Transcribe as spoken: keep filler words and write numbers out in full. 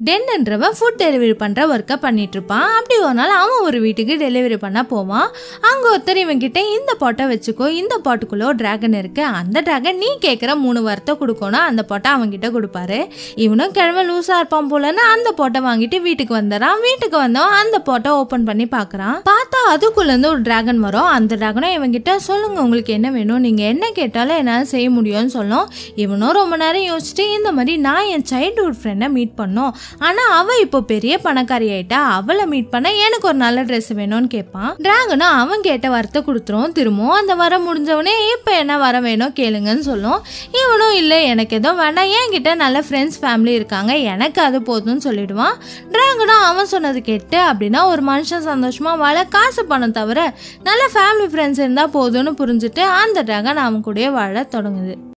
டென்ன்றவன் food delivery பண்ற ஒர்க்கை பண்ணிட்டு இருப்பான். அப்படி ஒரு நாள் அவன் ஒரு வீட்டுக்கு டெலிவரி பண்ண போவான். அங்க ஒருத்தர் இவன் கிட்ட இந்த பாட்டை வச்சுக்கோ, இந்த பாட்டுக்குள்ள ஒரு டிராகன் இருக்கு, அந்த டிராகன் நீ கேட்குற மூணு வார்த்தை கொடுக்கணும், அந்த பாட்டை அவன் கிட்ட கொடுப்பாரு. இவனும் கிழமை லூசா இருப்பான் போலன்னு அந்த பாட்டை வாங்கிட்டு வீட்டுக்கு வந்துடுறான். வீட்டுக்கு வந்தவன் அந்த பாட்டை ஓபன் பண்ணி பாக்குறான். பார்த்தா அதுக்குள்ள இருந்து ஒரு டிராகன் வரும். அந்த டிராகனும் இவன் கிட்ட சொல்லுங்க உங்களுக்கு என்ன வேணும், நீங்க என்ன கேட்டாலும் என்னால செய்ய முடியும்னு சொல்லும். இவனும் ரொம்ப நேரம் யோசிச்சுட்டு இந்த மாதிரி நான் என் சைல்ட்ஹுட் ஃப்ரெண்டை மீட் பண்ணோம், ஆனா அவ இப்போ பெரிய பணக்காரி ஆயிட்டா, அவளை மீட் பண்ண எனக்கு ஒரு நல்ல ட்ரெஸ் வேணும்னு கேட்பான். டிராகனும் அவன் கேட்ட வரத்தை கொடுத்துரும். திரும்பவும் அந்த வர முடிஞ்சவனே இப்ப என்ன வர வேணும் கேளுங்கன்னு சொல்லும். இவனும் இல்ல எனக்கு எதுவும் வேண்டாம், என்கிட்ட நல்ல ஃப்ரெண்ட்ஸ் ஃபேமிலி இருக்காங்க, எனக்கு அது போதும்னு சொல்லிடுவான். டிராகனும் அவன் சொன்னது கேட்டு அப்படின்னா ஒரு மனுஷன் சந்தோஷமா வாழ காசு பணம் தவிர நல்ல ஃபேமிலி ஃப்ரெண்ட்ஸ் இருந்தா போதும்னு புரிஞ்சுட்டு அந்த டிராகன் அவன் கூட வாழ தொடங்குது.